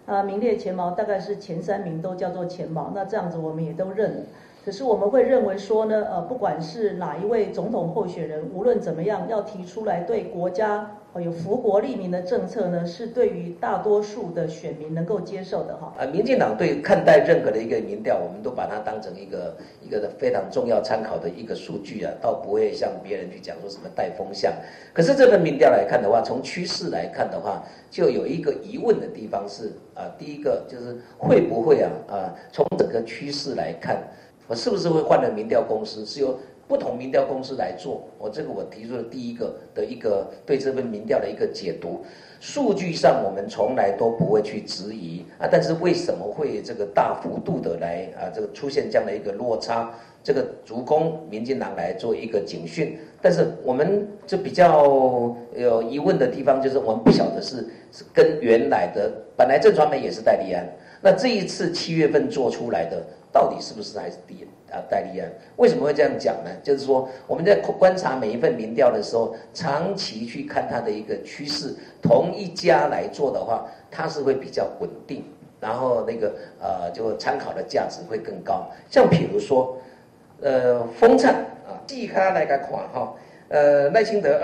名列前茅，大概是前3名都叫做前茅，那这样子我们也都认了。可是我们会认为说呢，不管是哪一位总统候选人，无论怎么样，要提出来对国家有福国利民的政策呢，是对于大多数的选民能够接受的哈。 民进党对看待任何的一个民调，我们都把它当成一个非常重要参考的一个数据啊，倒不会像别人去讲说什么带风向。可是这份民调来看的话，从趋势来看的话，就有一个疑问的地方是第一个就是会不会从整个趋势来看，我是不是会换了民调公司，是由不同民调公司来做？我提出了第一个的一个对这份民调的一个解读。数据上我们从来都不会去质疑但是为什么会这个大幅度的来这个出现这样的一个落差？这个足供民进党来做一个警讯。但是我们就比较有疑问的地方，就是我们不晓得是跟原来的本来正传媒也是戴立安，那这一次7月份做出来的到底是不是还是戴立安？为什么会这样讲呢？就是说我们在观察每一份民调的时候，长期去看它的一个趋势，同一家来做的话，它是会比较稳定，然后就参考的价值会更高。像比如说风灿季刊来看哈，赖清德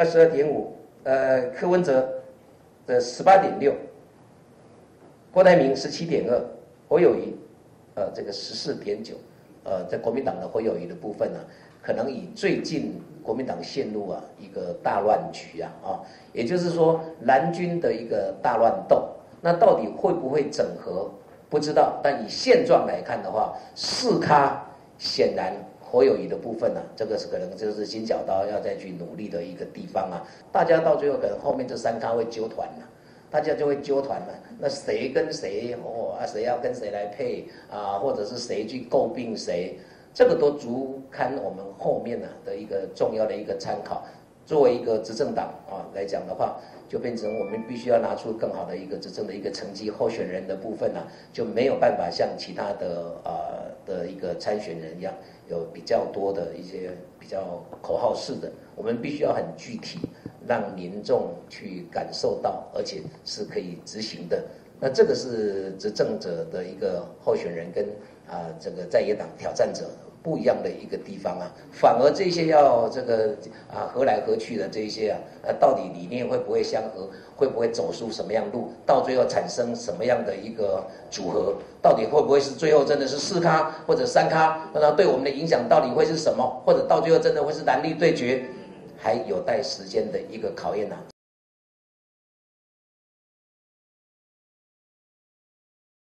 22.5，柯文哲的18.6，郭台铭17.2，侯友宜这个14.9。在国民党的侯友宜的部分可能以最近国民党陷入一个大乱局也就是说蓝军的一个大乱斗，那到底会不会整合不知道，但以现状来看的话，4咖显然侯友宜的部分这个是可能就是金小刀要再去努力的一个地方大家到最后可能后面这3咖会揪团大家就会揪团了，那谁跟谁谁要跟谁来配或者是谁去诟病谁，这个都足堪我们后面的一个重要的一个参考。作为一个执政党来讲的话，就变成我们必须要拿出更好的一个执政的一个成绩，候选人的部分就没有办法像其他的一个参选人一样，有比较多的一些比较口号式的，我们必须要很具体，让民众去感受到，而且是可以执行的。那这个是执政者的一个候选人跟这个在野党挑战者不一样的一个地方反而这些要这个合来合去的这些到底理念会不会相合，会不会走出什么样路，到最后产生什么样的一个组合，到底会不会是最后真的是4咖或者3咖，那对我们的影响到底会是什么，或者到最后真的会是蓝绿对决，还有待时间的一个考验